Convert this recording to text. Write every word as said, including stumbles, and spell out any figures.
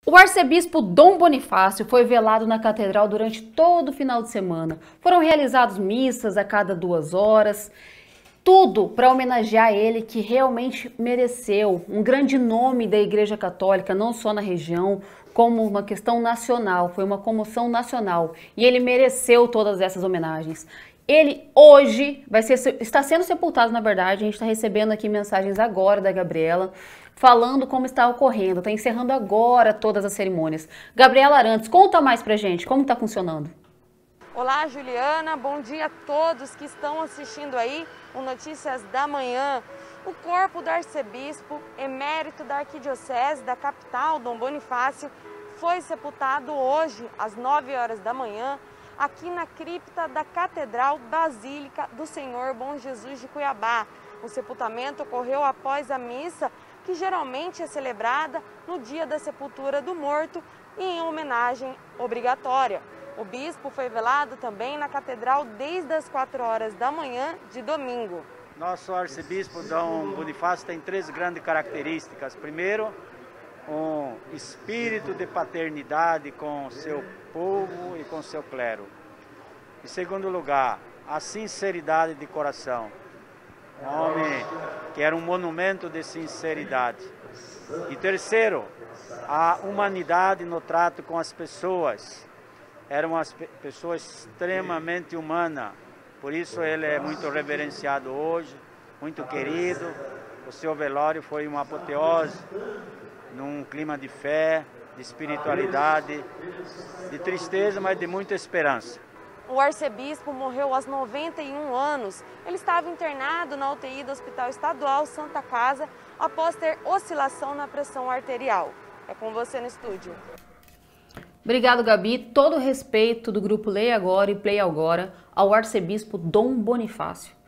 O arcebispo Dom Bonifácio foi velado na catedral durante todo o final de semana. Foram realizadas missas a cada duas horas, tudo para homenagear ele, que realmente mereceu um grande nome da Igreja Católica, não só na região, como uma questão nacional, foi uma comoção nacional e ele mereceu todas essas homenagens. Ele hoje vai ser, está sendo sepultado, na verdade. A gente está recebendo aqui mensagens agora da Gabriela, falando como está ocorrendo. Está encerrando agora todas as cerimônias. Gabriela Arantes, conta mais pra gente, como está funcionando. Olá, Juliana, bom dia a todos que estão assistindo aí o Notícias da Manhã. O corpo do arcebispo emérito da Arquidiocese da capital, Dom Bonifácio, foi sepultado hoje, às nove horas da manhã, aqui na cripta da Catedral Basílica do Senhor Bom Jesus de Cuiabá. O sepultamento ocorreu após a missa, que geralmente é celebrada no dia da sepultura do morto e em homenagem obrigatória. O bispo foi velado também na catedral desde as quatro horas da manhã de domingo. Nosso arcebispo Dom Bonifácio tem três grandes características. Primeiro, um espírito de paternidade com seu povo e com seu clero. Em segundo lugar, a sinceridade de coração. Um homem que era um monumento de sinceridade. E terceiro, a humanidade no trato com as pessoas. Era uma pessoa extremamente humana. Por isso ele é muito reverenciado hoje, muito querido. O seu velório foi uma apoteose, num clima de fé, de espiritualidade, de tristeza, mas de muita esperança. O arcebispo morreu aos noventa e um anos. Ele estava internado na U T I do Hospital Estadual Santa Casa após ter oscilação na pressão arterial. É com você no estúdio. Obrigado, Gabi. Todo o respeito do grupo Leia Agora e Play Agora ao arcebispo Dom Bonifácio.